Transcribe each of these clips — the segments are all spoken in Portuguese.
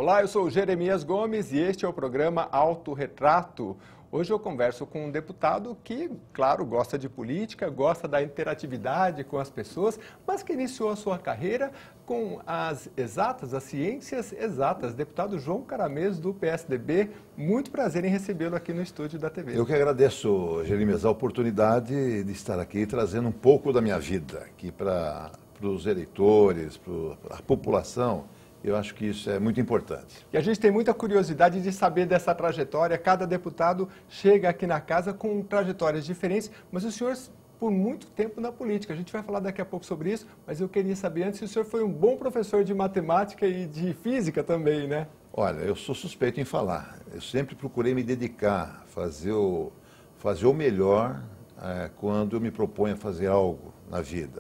Olá, eu sou o Jeremias Gomes e este é o programa Autorretrato. Hoje eu converso com um deputado que, claro, gosta de política, gosta da interatividade com as pessoas, mas que iniciou a sua carreira com as exatas, as ciências exatas. Deputado João Caramês, do PSDB, muito prazer em recebê-lo aqui no estúdio da TV. Eu que agradeço, Jeremias, a oportunidade de estar aqui trazendo um pouco da minha vida aqui para os eleitores, para a população. Eu acho que isso é muito importante. E a gente tem muita curiosidade de saber dessa trajetória. Cada deputado chega aqui na casa com trajetórias diferentes, mas o senhor, por muito tempo na política, a gente vai falar daqui a pouco sobre isso, mas eu queria saber antes se o senhor foi um bom professor de matemática e de física também, né? Olha, eu sou suspeito em falar. Eu sempre procurei me dedicar, fazer o melhor quando eu me proponho a fazer algo na vida.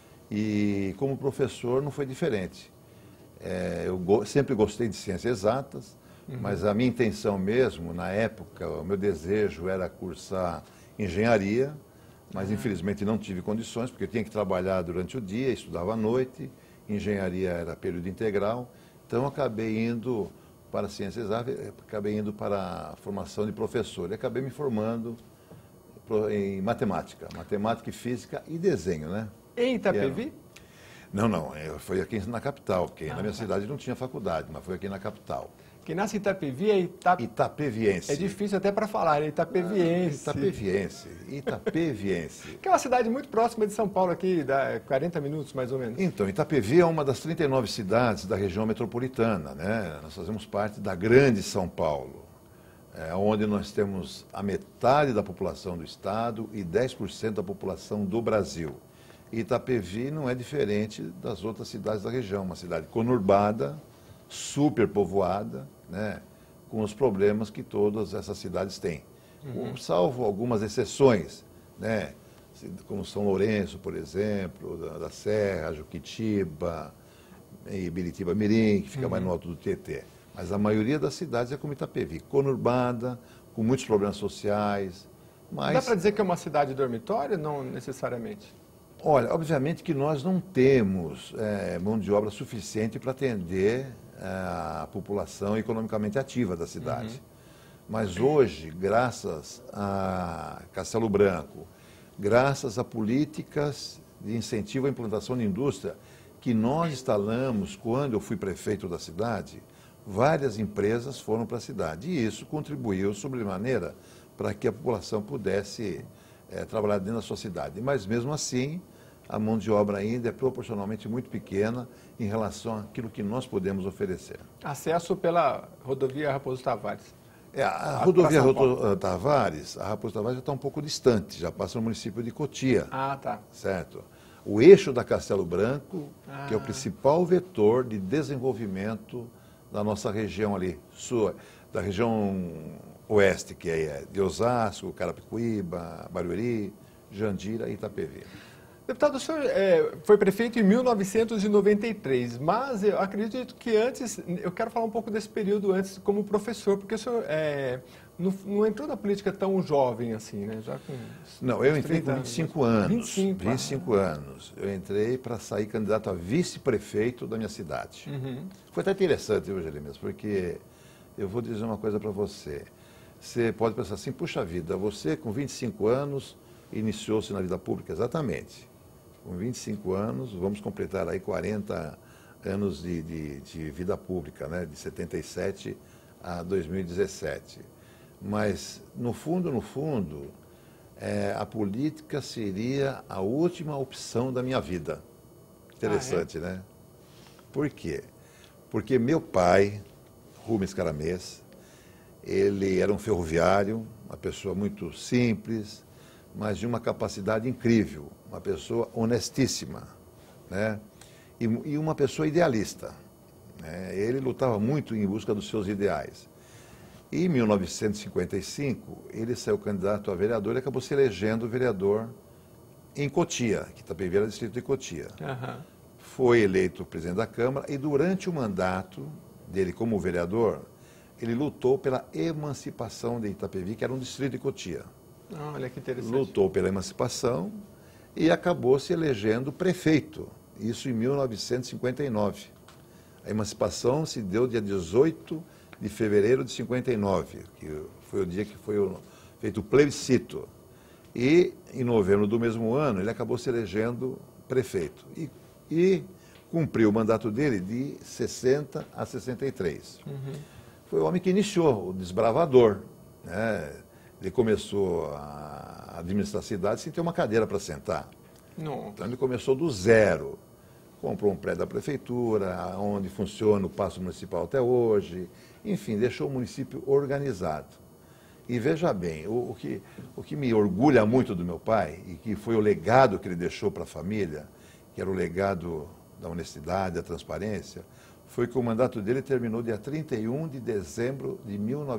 E como professor não foi diferente. Eu sempre gostei de ciências exatas, mas a minha intenção mesmo, na época, o meu desejo era cursar engenharia, mas infelizmente não tive condições, porque eu tinha que trabalhar durante o dia, estudava à noite, engenharia era período integral, então eu acabei indo para ciências exatas, acabei indo para a formação de professor, e acabei me formando em matemática e física e desenho, né? Em Itapevi? Não, foi aqui na capital, porque na minha cidade não tinha faculdade, mas foi aqui na capital. Quem nasce em Itapevi é Itapeviense. É difícil até para falar, é Itapeviense. Itapeviense. Que é uma cidade muito próxima de São Paulo aqui, dá 40 minutos mais ou menos. Então, Itapevi é uma das 39 cidades da região metropolitana, né? Nós fazemos parte da grande São Paulo, onde nós temos a metade da população do estado e 10% da população do Brasil. Itapevi não é diferente das outras cidades da região, uma cidade conurbada, superpovoada, né, com os problemas que todas essas cidades têm. Salvo algumas exceções, né, como São Lourenço, por exemplo, da Serra, Juquitiba, e Biritiba-Mirim, que fica mais no alto do Tietê. Mas a maioria das cidades é como Itapevi, conurbada, com muitos problemas sociais. Mas... Dá para dizer que é uma cidade dormitório? Não necessariamente. Olha, obviamente que nós não temos mão de obra suficiente para atender a população economicamente ativa da cidade. Mas hoje, graças a Castelo Branco, graças a políticas de incentivo à implantação de indústria que nós instalamos quando eu fui prefeito da cidade, várias empresas foram para a cidade. E isso contribuiu sobremaneira para que a população pudesse trabalhar dentro da sua cidade. Mas mesmo assim, a mão de obra ainda é proporcionalmente muito pequena em relação àquilo que nós podemos oferecer. Acesso pela rodovia Raposo Tavares. A rodovia Raposo Tavares já está um pouco distante, já passa no município de Cotia. Ah, tá. Certo. O eixo da Castelo Branco, que é o principal vetor de desenvolvimento da nossa região ali, da região oeste, que é de Osasco, Carapicuíba, Barueri, Jandira e Itapevi. Deputado, o senhor foi prefeito em 1993, mas eu acredito que antes, eu quero falar um pouco desse período antes como professor, porque o senhor não entrou na política tão jovem assim, né? Já com não, eu entrei com 25 anos. 25 anos. Eu entrei para sair candidato a vice-prefeito da minha cidade. Foi até interessante, viu, Jeremias, porque eu vou dizer uma coisa para você. Você pode pensar assim, puxa vida, você com 25 anos iniciou-se na vida pública, exatamente. Com 25 anos, vamos completar aí 40 anos de vida pública, né? De 77 a 2017. Mas, no fundo, a política seria a última opção da minha vida. Interessante, né? Por quê? Porque meu pai, Rubens Caramês, ele era um ferroviário, uma pessoa muito simples, mas de uma capacidade incrível, uma pessoa honestíssima, né? E uma pessoa idealista, né? Ele lutava muito em busca dos seus ideais. E em 1955, ele saiu candidato a vereador e acabou se elegendo vereador em Cotia, que Itapevi era distrito de Cotia. Foi eleito presidente da Câmara e durante o mandato dele como vereador, ele lutou pela emancipação de Itapevi, que era um distrito de Cotia. Olha que interessante. Lutou pela emancipação e acabou se elegendo prefeito, isso em 1959. A emancipação se deu dia 18 de fevereiro de 59, que foi o dia que foi feito o plebiscito. E, em novembro do mesmo ano, ele acabou se elegendo prefeito. E cumpriu o mandato dele de 60 a 63. Foi o homem que iniciou, o desbravador, né? Ele começou a administrar a cidade sem ter uma cadeira para sentar. Não. Então ele começou do zero. Comprou um prédio da prefeitura, onde funciona o Paço Municipal até hoje. Enfim, deixou o município organizado. E veja bem, o que me orgulha muito do meu pai, e que foi o legado que ele deixou para a família, que era o legado da honestidade, da transparência, foi que o mandato dele terminou dia 31 de dezembro de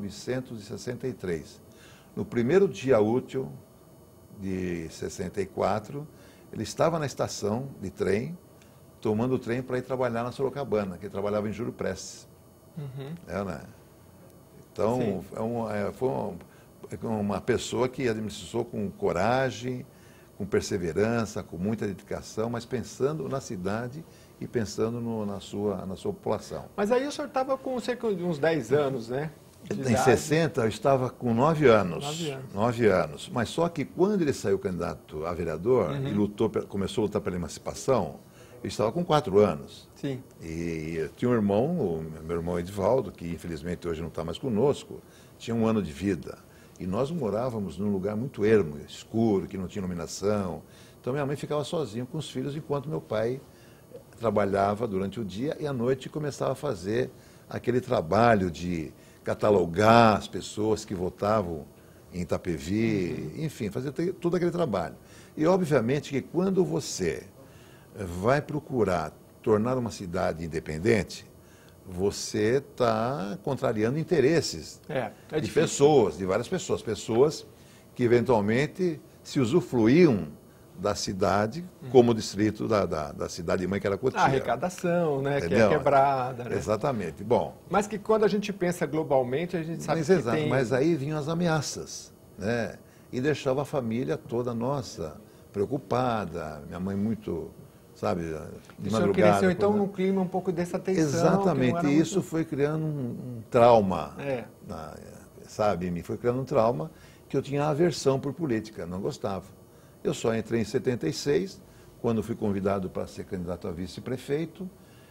1963. No primeiro dia útil de 64, ele estava na estação de trem, tomando o trem para ir trabalhar na Sorocabana, que ele trabalhava em Júlio Prestes. Né? Então, foi uma pessoa que administrou com coragem, com perseverança, com muita dedicação, mas pensando na cidade e pensando na sua população. Mas aí o senhor estava com cerca de uns 10 anos, né? Em 60, eu estava com 9 anos. 9 anos. Mas só que quando ele saiu candidato a vereador e começou a lutar pela emancipação, eu estava com 4 anos. Sim. E eu tinha um irmão, o meu irmão Edivaldo, que infelizmente hoje não está mais conosco, tinha 1 ano de vida. E nós morávamos num lugar muito ermo, escuro, que não tinha iluminação. Então minha mãe ficava sozinha com os filhos, enquanto meu pai trabalhava durante o dia e à noite começava a fazer aquele trabalho de catalogar as pessoas que votavam em Itapevi, enfim, fazer todo aquele trabalho. E obviamente que quando você vai procurar tornar uma cidade independente, você está contrariando interesses de pessoas, de várias pessoas. Pessoas que eventualmente se usufruíam da cidade como distrito da cidade mãe que era Cotia. A arrecadação, né? Entendeu? Que é quebrada. Né? Exatamente. Bom, mas que quando a gente pensa globalmente, a gente sabe que tem... Mas aí vinham as ameaças, né? E deixava a família toda nossa preocupada. Minha mãe muito... sabe, de madrugada. O senhor cresceu, então, num clima um pouco dessa tensão. Exatamente, e isso foi criando um trauma, sabe, me foi criando um trauma que eu tinha aversão por política, não gostava. Eu só entrei em 76, quando fui convidado para ser candidato a vice-prefeito,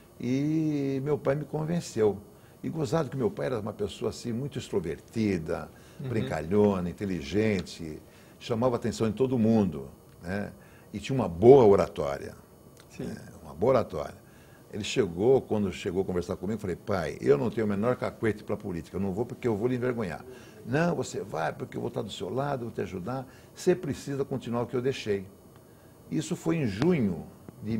e meu pai me convenceu. E gozado que meu pai era uma pessoa assim muito extrovertida, brincalhona, inteligente, chamava atenção em todo mundo, né? E tinha uma boa oratória. Uma boa oratória. Ele quando chegou a conversar comigo, eu falei, pai, eu não tenho o menor cacuete para a política, eu não vou porque eu vou lhe envergonhar. Não, você vai porque eu vou estar do seu lado, vou te ajudar, você precisa continuar o que eu deixei. Isso foi em junho de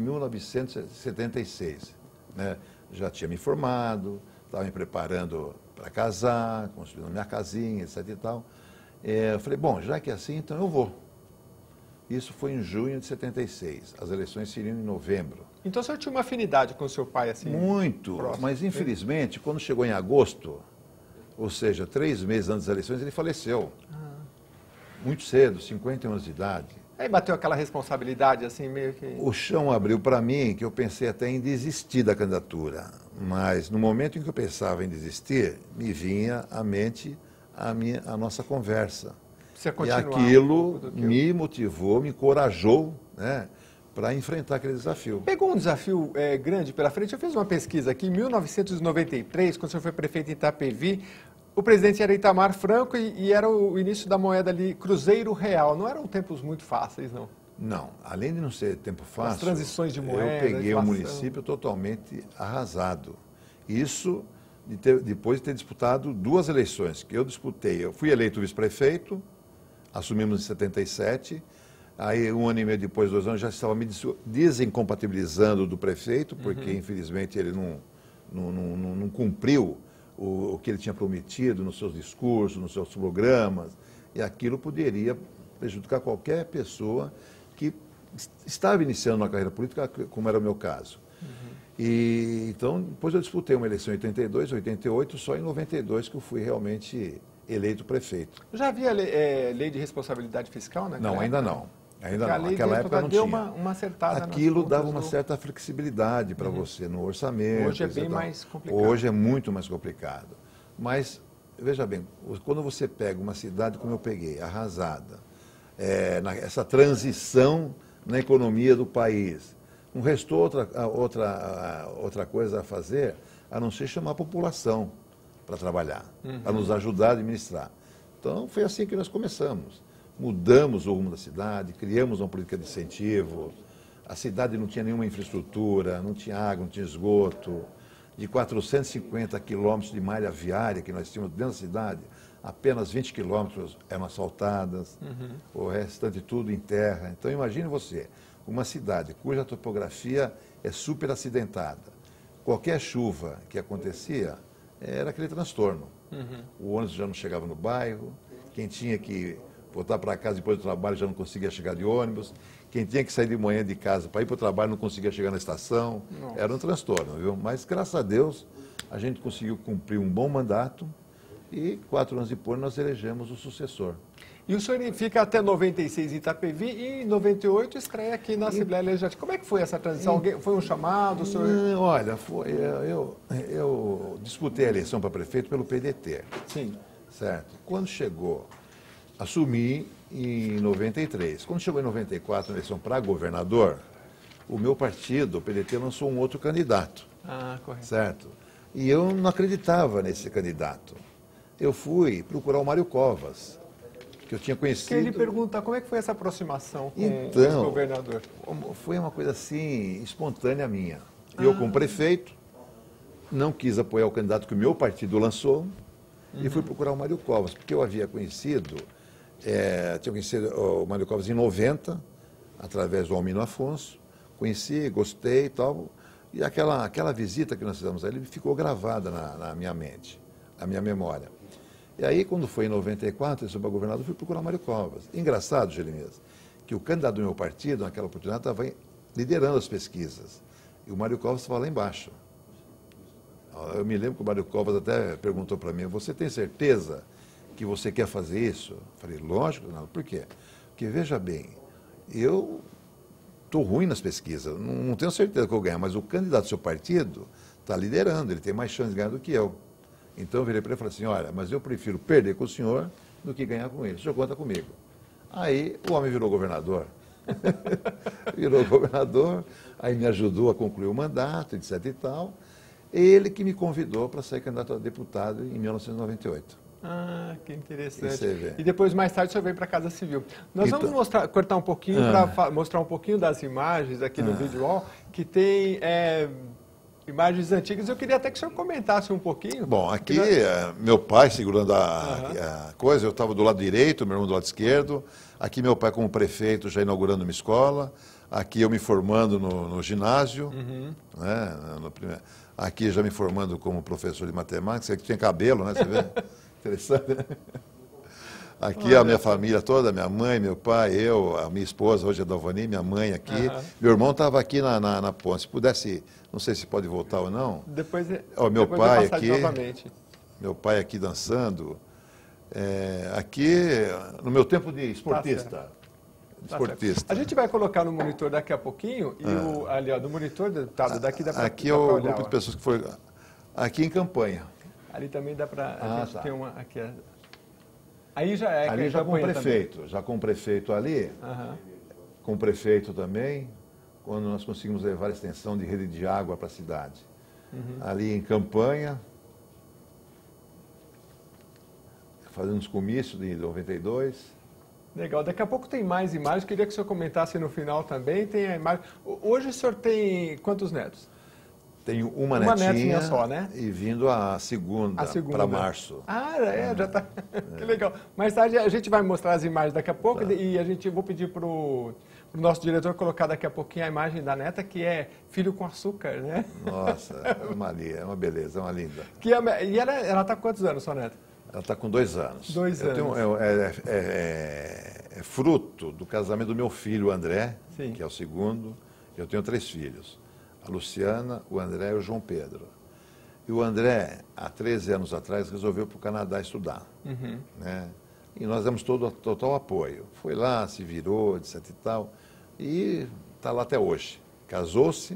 1976. Né? Já tinha me formado, estava me preparando para casar, construindo minha casinha, etc e tal. Eu falei, bom, já que é assim, então eu vou. Isso foi em junho de 76. As eleições seriam em novembro. Então o senhor tinha uma afinidade com o seu pai assim? Muito, próximo. Mas infelizmente, quando chegou em agosto, ou seja, 3 meses antes das eleições, ele faleceu. Muito cedo, 51 anos de idade. Aí bateu aquela responsabilidade assim, meio que... O chão abriu para mim, que eu pensei até em desistir da candidatura. Mas no momento em que eu pensava em desistir, me vinha à mente a nossa conversa. E aquilo me motivou, me encorajou, né, para enfrentar aquele desafio. Pegou um desafio grande pela frente. Eu fiz uma pesquisa aqui, em 1993, quando o senhor foi prefeito em Itapevi, o presidente era Itamar Franco e era o início da moeda ali, Cruzeiro Real. Não eram tempos muito fáceis, não? Não, além de não ser tempo fácil, as transições de moeda, eu peguei o município totalmente arrasado. Isso depois de ter disputado 2 eleições, que eu disputei. Eu fui eleito vice-prefeito, assumimos em 77, aí 1 ano e meio depois, 2 anos, já estava me desincompatibilizando do prefeito, porque infelizmente ele não cumpriu o que ele tinha prometido nos seus discursos, nos seus programas, e aquilo poderia prejudicar qualquer pessoa que estava iniciando uma carreira política, como era o meu caso. E então, depois eu disputei uma eleição em 82, 88, só em 92 que eu fui realmente eleito prefeito. Já havia lei de responsabilidade fiscal, né? Não, ainda não. Ainda não, naquela época não deu tinha. uma acertada. Aquilo dava uma certa flexibilidade para você no orçamento. Hoje é bem mais complicado. Hoje é muito mais complicado. Mas, veja bem, quando você pega uma cidade como eu peguei, arrasada, essa transição na economia do país, não restou outra coisa a fazer a não ser chamar a população para trabalhar, para nos ajudar a administrar. Então, foi assim que nós começamos. Mudamos o rumo da cidade, criamos uma política de incentivo. A cidade não tinha nenhuma infraestrutura, não tinha água, não tinha esgoto. De 450 quilômetros de malha viária que nós tínhamos dentro da cidade, apenas 20 quilômetros eram asfaltadas, o restante tudo em terra. Então, imagine você, uma cidade cuja topografia é super acidentada. Qualquer chuva que acontecia, era aquele transtorno. O ônibus já não chegava no bairro, quem tinha que voltar para casa depois do trabalho já não conseguia chegar de ônibus, quem tinha que sair de manhã de casa para ir para o trabalho não conseguia chegar na estação. Nossa. Era um transtorno, viu? Mas, graças a Deus, a gente conseguiu cumprir um bom mandato e 4 anos depois nós elegemos o sucessor. E o senhor fica até 96 em Itapevi e em 98 estreia aqui na Assembleia Legislativa. Como é que foi essa transição? Foi um chamado? O senhor... Não, olha, eu disputei a eleição para prefeito pelo PDT. Sim. Certo. Quando chegou, assumi em 93. Quando chegou em 94 a eleição para governador, o meu partido, o PDT, lançou um outro candidato. Ah, correto. Certo. E eu não acreditava nesse candidato. Eu fui procurar o Mário Covas, que eu tinha conhecido. Que ele pergunta como é que foi essa aproximação com o governador? Foi uma coisa assim, espontânea minha. Eu, como prefeito, não quis apoiar o candidato que o meu partido lançou e fui procurar o Mário Covas, porque eu havia conhecido, tinha conhecido o Mário Covas em 90, através do Almino Afonso, conheci, gostei e tal, e aquela visita que nós fizemos a ele ficou gravada na minha mente, na minha memória. E aí, quando foi em 94, eu sou para governador, fui procurar o Mário Covas. Engraçado, Jeremias, que o candidato do meu partido, naquela oportunidade, estava liderando as pesquisas. E o Mário Covas estava lá embaixo. Eu me lembro que o Mário Covas até perguntou para mim, você tem certeza que você quer fazer isso? Eu falei, lógico, não. Por quê? Porque, veja bem, eu estou ruim nas pesquisas, não tenho certeza que eu vou ganhar, mas o candidato do seu partido está liderando, ele tem mais chance de ganhar do que eu. Então eu virei para ele e falei assim, olha, mas eu prefiro perder com o senhor do que ganhar com ele. O senhor conta comigo. Aí o homem virou governador. Virou governador, aí me ajudou a concluir o mandato, etc e tal. Ele que me convidou para ser candidato a deputado em 1998. Ah, que interessante. E depois, mais tarde, o senhor veio para a Casa Civil. Nós vamos cortar um pouquinho para mostrar um pouquinho das imagens aqui no vídeo wall, que tem imagens antigas. Eu queria até que o senhor comentasse um pouquinho. Bom, aqui meu pai segurando a coisa, eu estava do lado direito, meu irmão do lado esquerdo. Aqui meu pai como prefeito já inaugurando uma escola. Aqui eu me formando no ginásio, né, aqui já me formando como professor de matemática, que tinha cabelo, né, você vê? Interessante, né? Aqui a minha família toda, minha mãe, meu pai, eu, a minha esposa, hoje é Dalvani, minha mãe aqui. Meu irmão estava aqui na ponte. Se pudesse, não sei se pode voltar ou não. Depois meu pai aqui, novamente. Meu pai aqui dançando. Aqui, no meu tempo de esportista. A gente vai colocar no monitor daqui a pouquinho, e ali, no monitor, deputado, daqui dá para aqui é o grupo de pessoas que foi aqui em campanha. Ali também dá para... a gente tem uma... Aqui, aí já é... Ali já com o prefeito. Também. Já com o prefeito ali, com o prefeito também, quando nós conseguimos levar a extensão de rede de água para a cidade. Ali em campanha, fazendo os comícios de 92... Legal. Daqui a pouco tem mais imagens. Queria que o senhor comentasse no final também. Tem a imagem. Hoje o senhor tem quantos netos? Tenho uma netinha só, né? E vindo a segunda para março. Já está. Que legal. Mais tarde a gente vai mostrar as imagens daqui a pouco e vou pedir para o nosso diretor colocar daqui a pouquinho a imagem da neta, que é filho com açúcar, né? Nossa, é uma beleza, é uma linda. E ela está com quantos anos, sua neta? Ela está com 2 anos. 2 anos. É fruto do casamento do meu filho, André, Sim. que é o segundo. Eu tenho 3 filhos. A Luciana, o André e o João Pedro. E o André, há 13 anos atrás, resolveu ir para o Canadá estudar. Né? e nós demos total apoio. Foi lá, se virou, etc e tal, e está lá até hoje. Casou-se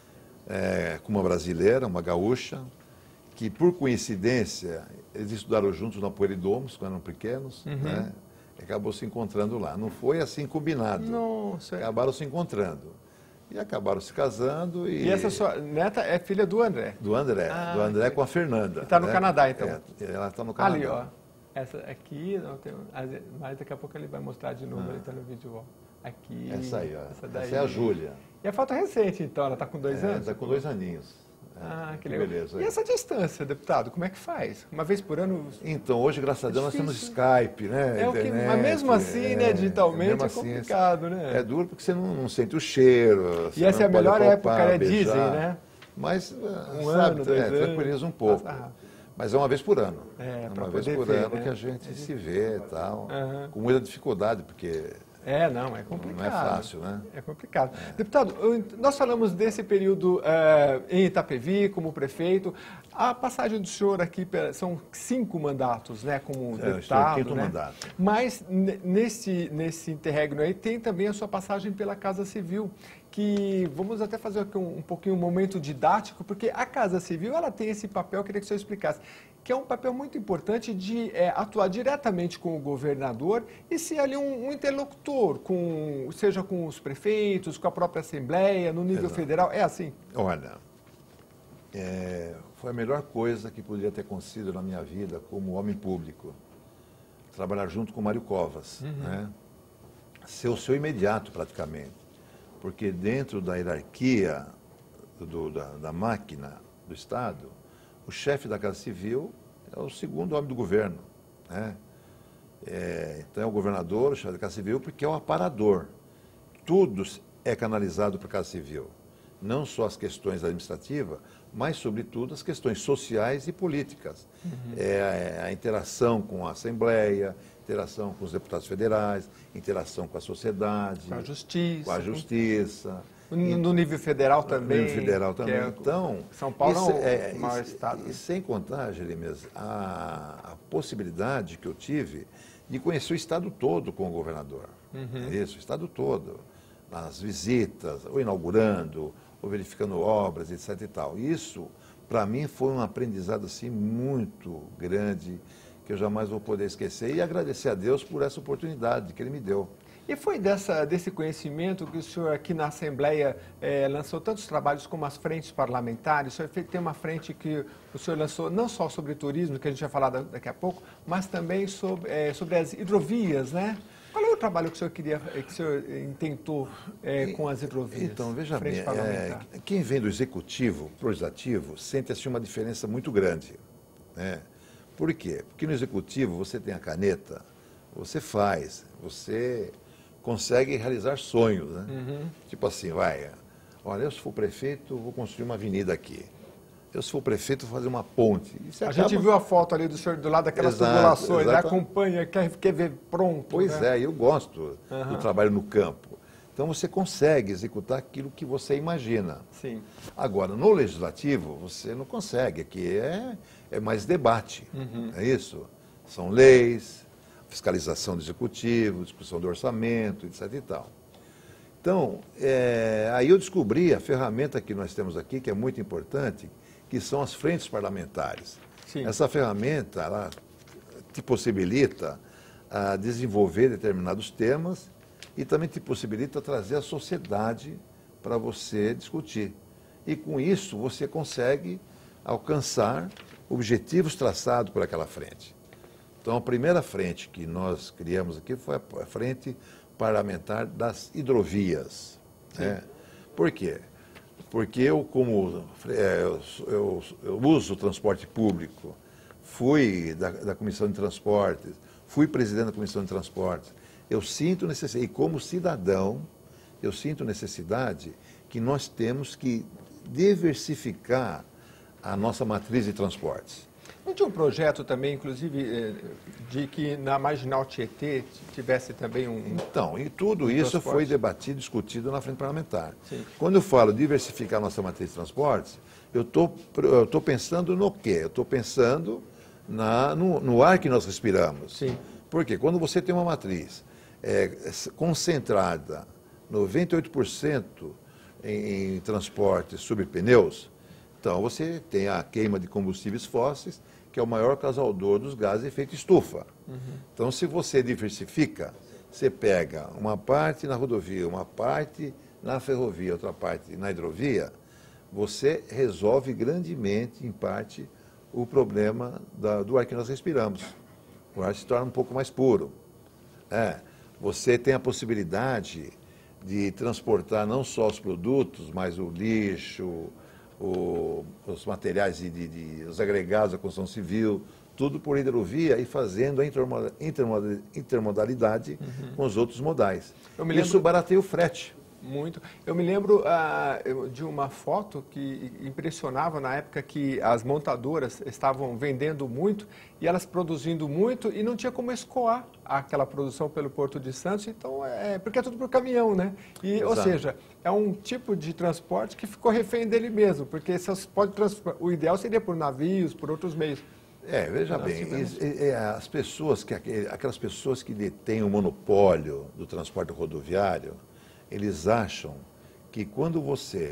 com uma brasileira, uma gaúcha, que por coincidência, eles estudaram juntos na Pueridomus, quando eram pequenos, né? E acabou se encontrando lá. Não foi assim combinado. Nossa. Acabaram se encontrando. E acabaram se casando. E essa sua neta é filha do André? Do André com a Fernanda. Está no Canadá, então? Ela está no Canadá. Ali, ó. Essa aqui, não tem, mas daqui a pouco ele vai mostrar de novo, ele está no vídeo, ó. Aqui. Essa aí, ó. Essa daí. Essa é a Júlia. E a foto recente, então, ela está com 2 anos? Está com 2 aninhos. Que legal. Beleza. E essa distância, deputado, como é que faz? Uma vez por ano? Então, hoje, graças a Deus, nós temos Skype, né? Internet, mas mesmo assim, né, digitalmente é complicado, assim, né? É duro porque você não sente o cheiro. E essa é a melhor época, dizem, né? Mas, ano, 2 anos. Tranquiliza um pouco. Mas é uma vez por ano. Uma vez por ano, né? Que a gente se vê e tal. Com muita dificuldade, porque... Não, é complicado. Não é fácil, né? É complicado. Deputado, nós falamos desse período em Itapevi, como prefeito. A passagem do senhor aqui, são 5 mandatos, né, como deputado. É o 5º mandato. Mas nesse interregno aí tem também a sua passagem pela Casa Civil, que vamos até fazer aqui um pouquinho um momento didático, porque a Casa Civil ela tem esse papel, eu queria que o senhor explicasse, que é um papel muito importante de atuar diretamente com o governador e ser ali um interlocutor, seja com os prefeitos, com a própria Assembleia, no nível federal. É assim? Olha, foi a melhor coisa que poderia ter acontecido na minha vida como homem público. Trabalhar junto com o Mário Covas, né? Ser o seu imediato praticamente. Porque dentro da hierarquia da máquina do Estado, o chefe da Casa Civil é o 2º homem do governo, né? Então é o governador, o chefe da Casa Civil, porque é o aparador. Tudo é canalizado para a Casa Civil. Não só as questões administrativas, mas, sobretudo, as questões sociais e políticas. A interação com a Assembleia, interação com os deputados federais, interação com a sociedade. Com a Justiça. Com a Justiça. No nível federal também. No nível federal também. Então, São Paulo é o maior estado. E sem contar, Jeremias, a possibilidade que eu tive de conhecer o estado todo com o governador. Isso, o estado todo. Nas visitas, ou inaugurando, ou verificando obras, etc. e tal. Isso, para mim, foi um aprendizado assim, muito grande, que eu jamais vou poder esquecer. E agradecer a Deus por essa oportunidade que Ele me deu. E foi desse conhecimento que o senhor aqui na Assembleia lançou tantos trabalhos como as frentes parlamentares. O senhor tem uma frente que o senhor lançou não só sobre turismo, que a gente vai falar daqui a pouco, mas também sobre as hidrovias, né? Qual é o trabalho que o senhor intentou com as hidrovias? Então, veja bem, quem vem do executivo para o legislativo sente assim, uma diferença muito grande, né? Por quê? Porque no executivo você tem a caneta, você faz, você consegue realizar sonhos, né? Tipo assim, olha, eu se for prefeito, vou construir uma avenida aqui. Eu se for prefeito, vou fazer uma ponte. Gente viu a foto ali do senhor do lado daquelas tubulações, né? Acompanha, quer ver pronto. Pois né? Eu gosto do trabalho no campo. Então você consegue executar aquilo que você imagina. Sim. Agora, no legislativo, você não consegue, aqui é mais debate, é isso? São leis, fiscalização do executivo, discussão do orçamento, etc. e tal. Então, aí eu descobri a ferramenta que nós temos aqui, que é muito importante, que são as frentes parlamentares. Sim. Essa ferramenta, ela te possibilita desenvolver determinados temas e também te possibilita trazer a sociedade para você discutir. E com isso você consegue alcançar objetivos traçados por aquela frente. Então, a primeira frente que nós criamos aqui foi a frente parlamentar das hidrovias. Né? Por quê? Porque eu, como eu uso o transporte público, fui da Comissão de Transportes, fui presidente da Comissão de Transportes, eu sinto necessidade, e como cidadão, eu sinto necessidade que nós temos que diversificar a nossa matriz de transportes. Não tinha um projeto também, inclusive, de que na Marginal Tietê tivesse também Então, e tudo isso foi debatido, discutido na frente parlamentar. Sim. Quando eu falo diversificar a nossa matriz de transportes, eu estou pensando no quê? Eu estou pensando no ar que nós respiramos. Sim. Porque quando você tem uma matriz concentrada 98% em transporte sobre pneus, então você tem a queima de combustíveis fósseis, que é o maior causador dos gases de efeito estufa. Então, se você diversifica, você pega uma parte na rodovia, uma parte na ferrovia, outra parte na hidrovia, você resolve grandemente, em parte, o problema do ar que nós respiramos. O ar se torna um pouco mais puro. Você tem a possibilidade de transportar não só os produtos, mas o lixo, os materiais, os agregados da construção civil, tudo por hidrovia e fazendo a intermodalidade com os outros modais. Isso barateia o frete. Muito. Eu me lembro de uma foto que impressionava na época que as montadoras estavam vendendo muito e elas produzindo muito e não tinha como escoar aquela produção pelo Porto de Santos, então porque é tudo por caminhão, né? Ou seja, é um tipo de transporte que ficou refém dele mesmo, porque você pode o ideal seria por navios, por outros meios. Veja bem, aquelas pessoas que detêm o monopólio do transporte rodoviário, eles acham que quando você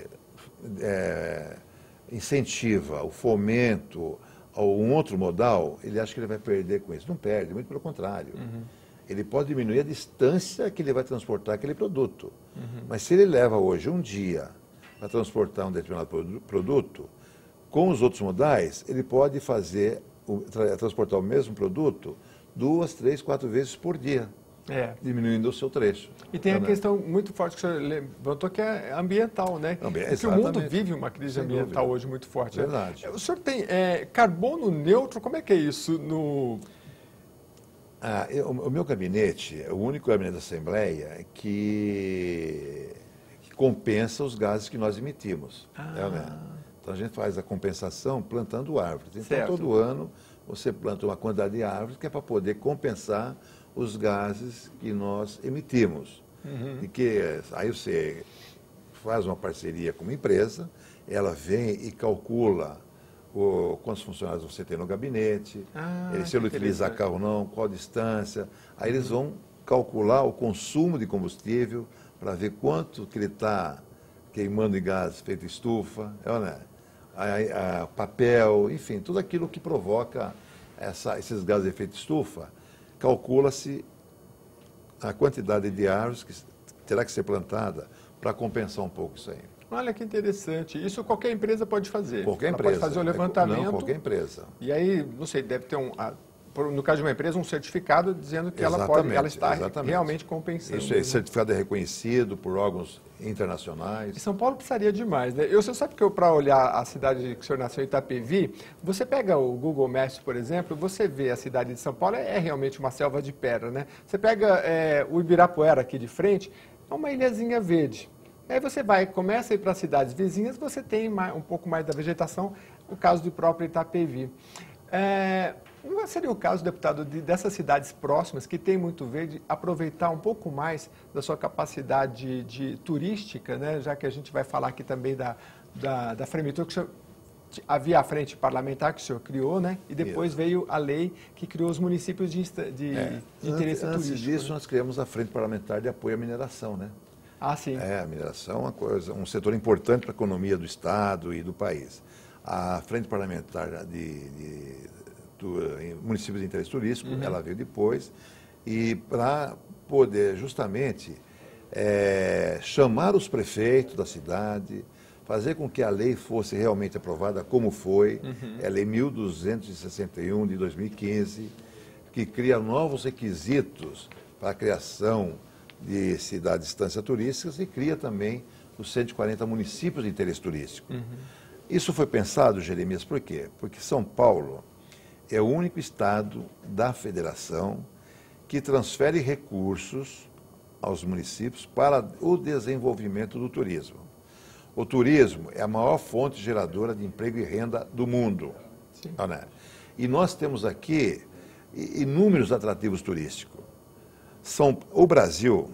incentiva o fomento a um outro modal, ele acha que ele vai perder com isso. Não perde, muito pelo contrário. Ele pode diminuir a distância que ele vai transportar aquele produto. Mas se ele leva hoje um dia para transportar um determinado produto, com os outros modais, ele pode transportar o mesmo produto 2, 3, 4 vezes por dia. Diminuindo o seu trecho. E tem a questão muito forte que o senhor levantou, que é ambiental, né? Porque o mundo vive uma crise ambiental hoje muito forte. Verdade. Né? O senhor tem carbono neutro, como é que é isso no... O meu gabinete é o único gabinete da Assembleia que compensa os gases que nós emitimos. Então a gente faz a compensação plantando árvores. Então todo ano você planta uma quantidade de árvores que é para poder compensar os gases que nós emitimos. Aí você faz uma parceria com uma empresa, ela vem e calcula quantos funcionários você tem no gabinete, se ele utiliza carro ou não, qual a distância. Aí eles vão calcular o consumo de combustível para ver quanto que ele está queimando de gás feito estufa, papel, enfim, tudo aquilo que provoca esses gases de efeito estufa. Calcula-se a quantidade de árvores que terá que ser plantada para compensar um pouco isso aí. Olha que interessante. Isso qualquer empresa pode fazer. Qualquer empresa. Pode fazer o levantamento. Não, qualquer empresa. E aí, não sei, deve ter no caso de uma empresa, um certificado dizendo que ela está realmente compensando. Esse certificado é reconhecido por órgãos internacionais. E São Paulo precisaria demais, né? Você sabe que para olhar a cidade que o senhor nasceu, Itapevi, você pega o Google Maps, por exemplo, você vê a cidade de São Paulo, é realmente uma selva de pedra, né? Você pega o Ibirapuera aqui de frente, é uma ilhazinha verde. Aí você começa a ir para as cidades vizinhas, você tem um pouco mais da vegetação, o caso do próprio Itapevi. Não seria o caso, deputado, dessas cidades próximas, que tem muito verde, aproveitar um pouco mais da sua capacidade turística, né? Já que a gente vai falar aqui também da Fremitur, que o senhor, havia a frente parlamentar que o senhor criou, né? E depois veio a lei que criou os municípios de interesse turístico. Antes disso, nós criamos a Frente Parlamentar de Apoio à Mineração, né? Sim. A mineração é um setor importante para a economia do Estado e do país. A Frente Parlamentar do municípios de interesse turístico, ela veio depois, e para poder justamente chamar os prefeitos da cidade, fazer com que a lei fosse realmente aprovada como foi, é a Lei 1261 de 2015, que cria novos requisitos para a criação de cidades de distância turísticas e cria também os 140 municípios de interesse turístico. Isso foi pensado, Jeremias, por quê? Porque São Paulo é o único estado da federação que transfere recursos aos municípios para o desenvolvimento do turismo. O turismo é a maior fonte geradora de emprego e renda do mundo. Né? E nós temos aqui inúmeros atrativos turísticos. O Brasil,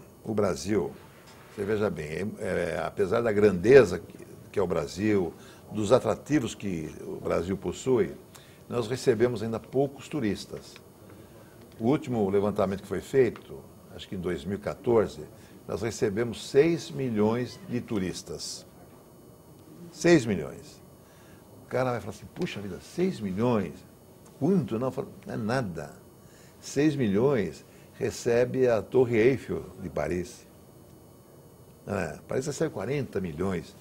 você veja bem, apesar da grandeza que é o Brasil, dos atrativos que o Brasil possui, nós recebemos ainda poucos turistas. O último levantamento que foi feito, acho que em 2014, nós recebemos 6 milhões de turistas. 6 milhões. O cara vai falar assim, puxa vida, 6 milhões? Quanto? Não, não é nada. 6 milhões recebe a Torre Eiffel de Paris. Paris recebe 40 milhões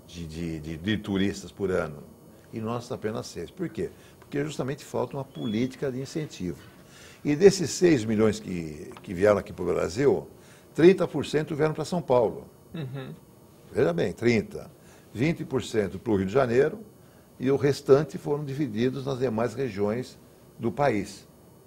de turistas por ano. E nós apenas 6. Por quê? Porque justamente falta uma política de incentivo. E desses 6 milhões que vieram aqui para o Brasil, 30% vieram para São Paulo. Veja bem, 30%. 20% para o Rio de Janeiro e o restante foram divididos nas demais regiões do país.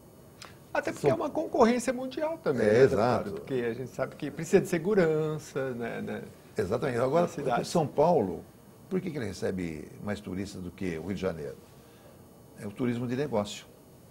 Até porque é uma concorrência mundial também. Exato. Porque a gente sabe que precisa de segurança, né? Exatamente. Agora, São Paulo, por que ele recebe mais turistas do que o Rio de Janeiro? É o turismo de negócio.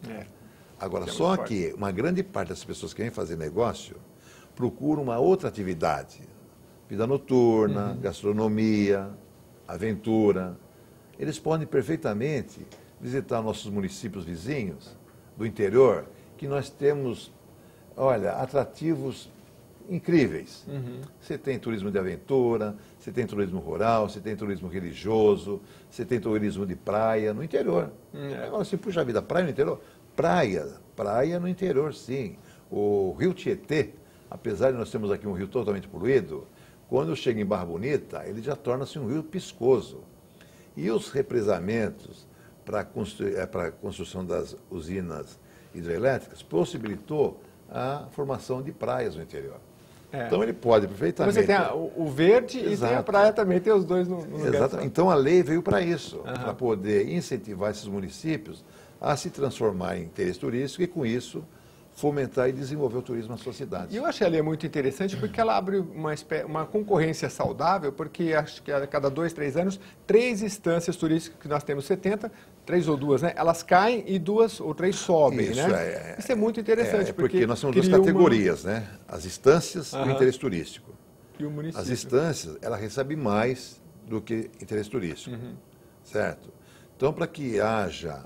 Agora, só que uma grande parte das pessoas que vêm fazer negócio procuram uma outra atividade. Vida noturna, gastronomia, aventura. Eles podem perfeitamente visitar nossos municípios vizinhos do interior, que nós temos, olha, atrativos incríveis. Você tem turismo de aventura, você tem turismo rural, você tem turismo religioso, você tem turismo de praia no interior. Agora, assim, puxa vida, praia no interior? Praia no interior, sim. O Rio Tietê, apesar de nós termos aqui um rio totalmente poluído, quando chega em Barra Bonita, ele já torna-se um rio piscoso. E os represamentos para a construção das usinas hidrelétricas possibilitou a formação de praias no interior. Então ele pode perfeitamente... Você tem o verde e tem a praia também, tem os dois no lugar. Exatamente. Então a lei veio para isso, para poder incentivar esses municípios a se transformar em interesse turístico e, com isso, fomentar e desenvolver o turismo na sua cidade. E eu achei a lei muito interessante porque ela abre uma concorrência saudável, porque acho que a cada 2, 3 anos, 3 instâncias turísticas, que nós temos 70, 3 ou 2, né? Elas caem e 2 ou 3 sobem, isso, né? Isso é muito interessante. Porque nós temos 2 categorias, né? As instâncias e o interesse turístico. E o município. As instâncias, ela recebe mais do que interesse turístico, certo? Então, para que haja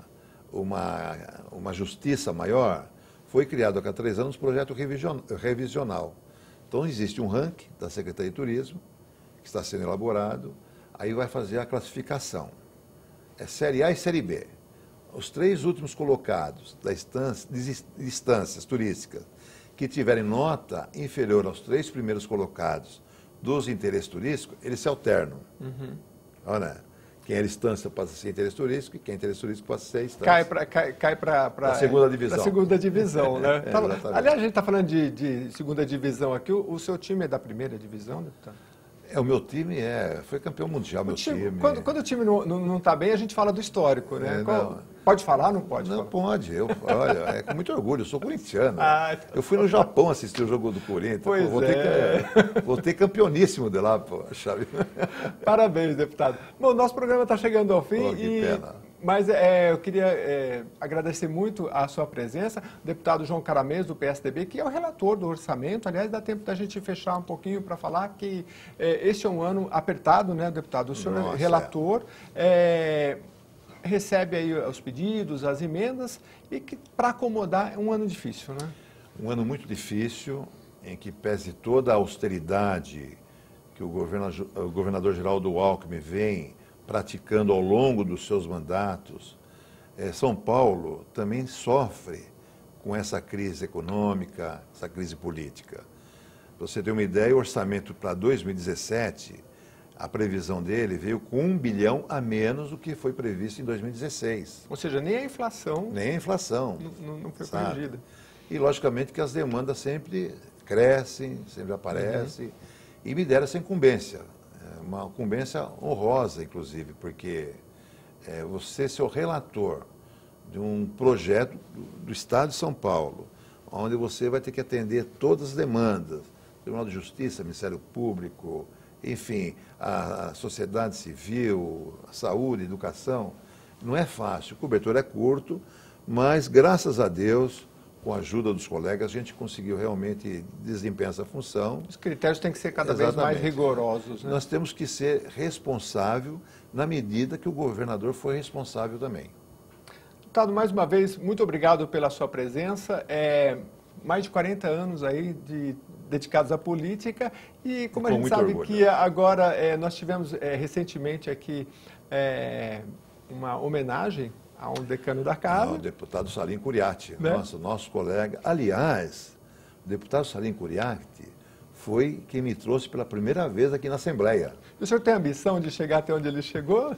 uma justiça maior, foi criado a cada 3 anos um projeto revisional. Então, existe um ranking da Secretaria de Turismo, que está sendo elaborado, aí vai fazer a classificação. É Série A e Série B. Os 3 últimos colocados de instâncias turísticas que tiverem nota inferior aos 3 primeiros colocados dos interesses turísticos, eles se alternam. Olha, quem é instância passa a ser interesse turístico e quem é interesse turístico passa a ser instância. Cai para a segunda divisão. Para a segunda divisão, né? Exatamente. Aliás, a gente está falando de segunda divisão aqui. O seu time é da primeira divisão, deputado? O meu time foi campeão mundial, meu time. Quando o time não está bem, a gente fala do histórico, né? Pode falar, não pode? Não, pode. Olha, é com muito orgulho, eu sou corintiano. Então. Eu fui no Japão assistir o jogo do Corinthians. Pois Voltei campeoníssimo de lá, pô. Parabéns, deputado. Bom, nosso programa está chegando ao fim. Que pena. Mas eu queria agradecer muito a sua presença, deputado João Caramês, do PSDB, que é o relator do orçamento. Aliás, dá tempo da gente fechar um pouquinho para falar que este é um ano apertado, né, deputado? O senhor é relator, recebe aí os pedidos, as emendas, e que, para acomodar, é um ano difícil, né? Um ano muito difícil, em que pese toda a austeridade que o governador Geraldo Alckmin vem praticando ao longo dos seus mandatos, São Paulo também sofre com essa crise econômica, essa crise política. Para você ter uma ideia, o orçamento para 2017, a previsão dele veio com 1 bilhão a menos do que foi previsto em 2016. Ou seja, nem a inflação... Nem a inflação. Não foi corrigida. E, logicamente, que as demandas sempre crescem, sempre aparecem, e me deram essa incumbência. Uma incumbência honrosa, inclusive, porque você ser o relator de um projeto do Estado de São Paulo, onde você vai ter que atender todas as demandas, Tribunal de Justiça, Ministério Público, enfim, a sociedade civil, a saúde, a educação, não é fácil. O cobertor é curto, mas, graças a Deus, com a ajuda dos colegas, a gente conseguiu realmente desempenhar essa função. Os critérios têm que ser cada vez mais rigorosos, né? Nós temos que ser responsável na medida que o governador foi responsável também. Deputado, mais uma vez, muito obrigado pela sua presença. Mais de 40 anos aí dedicados à política e como a gente sabe orgulho. Que agora nós tivemos recentemente aqui uma homenagem a um decano da casa. O deputado Salim Curiatti, né? Nosso colega. Aliás, o deputado Salim Curiatti foi quem me trouxe pela primeira vez aqui na Assembleia. E o senhor tem a ambição de chegar até onde ele chegou?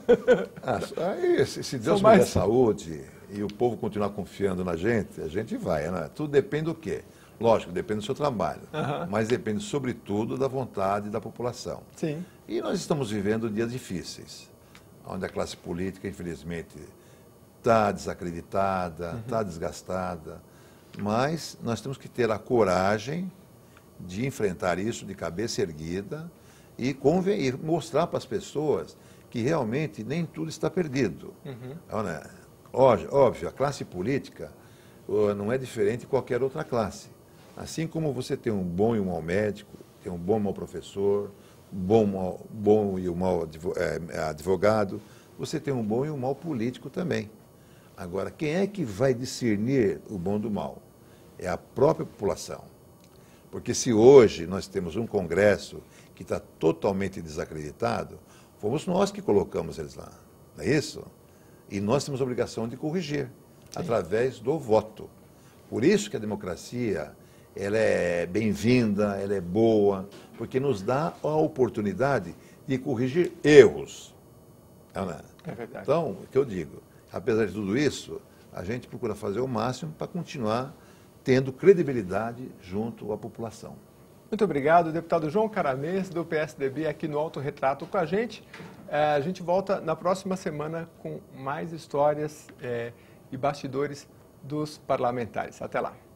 Se Deus me der saúde e o povo continuar confiando na gente, a gente vai, né? Tudo depende do quê? Lógico, depende do seu trabalho, mas depende, sobretudo, da vontade da população. Sim. E nós estamos vivendo dias difíceis, onde a classe política, infelizmente, está desacreditada, está desgastada, mas nós temos que ter a coragem de enfrentar isso de cabeça erguida e mostrar para as pessoas que realmente nem tudo está perdido. Óbvio, a classe política não é diferente de qualquer outra classe. Assim como você tem um bom e um mau médico, tem um bom e um mau professor, bom e um mau advogado, você tem um bom e um mau político também. Agora, quem é que vai discernir o bom do mal? É a própria população. Porque se hoje nós temos um Congresso que está totalmente desacreditado, fomos nós que colocamos eles lá, não é isso? E nós temos a obrigação de corrigir, através do voto. Por isso que a democracia, ela é bem-vinda, ela é boa, porque nos dá a oportunidade de corrigir erros. É verdade. Então, o que eu digo, apesar de tudo isso, a gente procura fazer o máximo para continuar tendo credibilidade junto à população. Muito obrigado, deputado João Caramês, do PSDB, aqui no Autorretrato com a gente. A gente volta na próxima semana com mais histórias e bastidores dos parlamentares. Até lá.